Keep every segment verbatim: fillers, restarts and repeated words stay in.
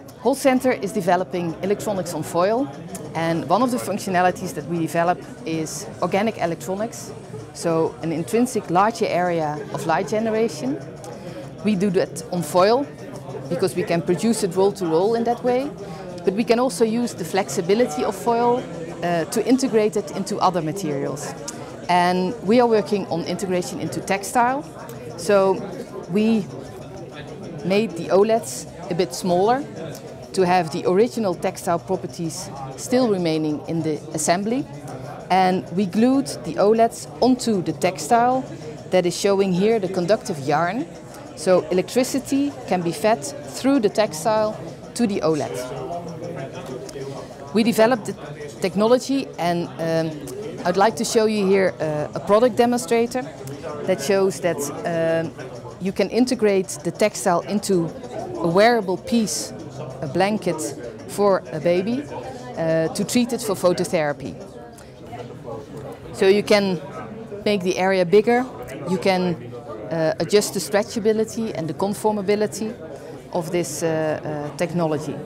Holcenter is developing electronics on foil, and one of the functionalities that we develop is organic electronics, so an intrinsic larger area of light generation. We do that on foil because we can produce it roll to roll in that way, but we can also use the flexibility of foil uh, to integrate it into other materials. And we are working on integration into textile, so we made the O L E Ds a bit smaller to have the original textile properties still remaining in the assembly. And we glued the O L E Ds onto the textile that is showing here the conductive yarn. So electricity can be fed through the textile to the O L E D. We developed the technology, and um, I'd like to show you here uh, a product demonstrator that shows that um, you can integrate the textile into a wearable piece, a blanket for a baby, uh, to treat it for phototherapy. So you can make the area bigger, you can uh, adjust the stretchability and the conformability of this uh, uh, technology.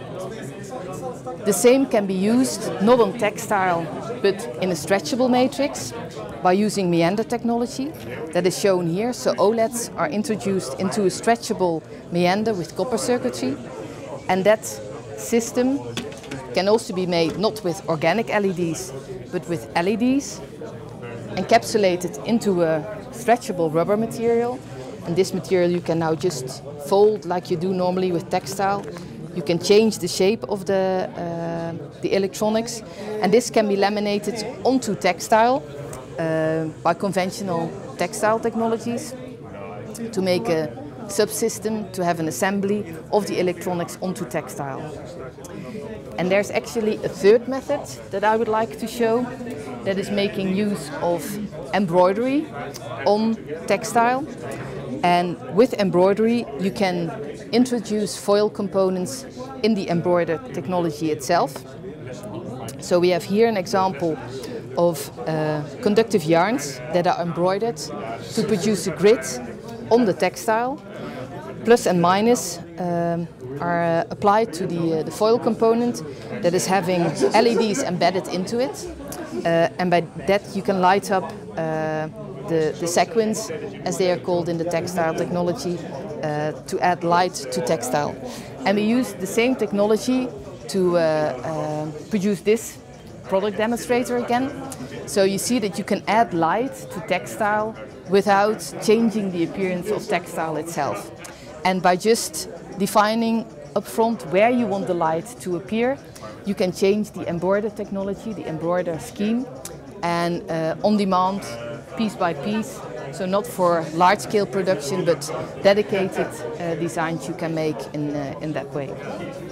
The same can be used not on textile but in a stretchable matrix by using meander technology that is shown here. So O L E Ds are introduced into a stretchable meander with copper circuitry, and that system can also be made not with organic L E Ds but with L E Ds, encapsulated into a stretchable rubber material. And this material you can now just fold like you do normally with textile. You can change the shape of the, uh, the electronics, and this can be laminated onto textile uh, by conventional textile technologies to make a subsystem, to have an assembly of the electronics onto textile. And there's actually a third method that I would like to show that is making use of embroidery on textile. And with embroidery you can introduce foil components in the embroidered technology itself. So we have here an example of uh, conductive yarns that are embroidered to produce a grid on the textile. Plus and minus um, are uh, applied to the, uh, the foil component that is having L E Ds embedded into it. Uh, and by that you can light up uh, the, the sequins, as they are called in the textile technology, uh, to add light to textile. And we use the same technology to uh, uh, produce this product demonstrator again. So you see that you can add light to textile without changing the appearance of textile itself. And by just defining upfront where you want the light to appear, you can change the embroider technology, the embroider scheme, and uh, on demand, piece by piece. So not for large-scale production, but dedicated uh, designs you can make in, uh, in that way.